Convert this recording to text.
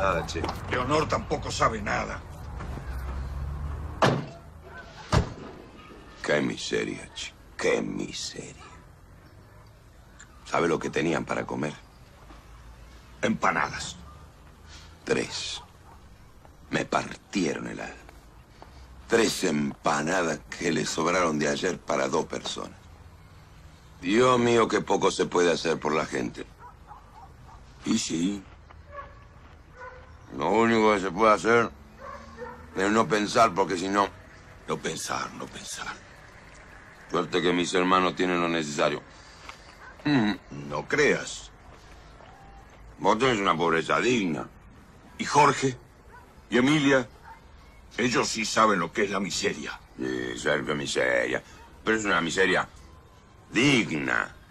nada, che. Leonor tampoco sabe nada. Qué miseria, che. Qué miseria. ¿Sabe lo que tenían para comer? Empanadas. 3. Me partieron el alma. 3 empanadas que le sobraron de ayer para 2 personas. Dios mío, qué poco se puede hacer por la gente. Y sí. Lo único que se puede hacer es no pensar, porque si no... No pensar. Suerte que mis hermanos tienen lo necesario. No creas. Vos tenés una pobreza digna. ¿Y Jorge? ¿Y Emilia? Ellos sí saben lo que es la miseria. Sí, cerca miseria. Pero es una miseria digna.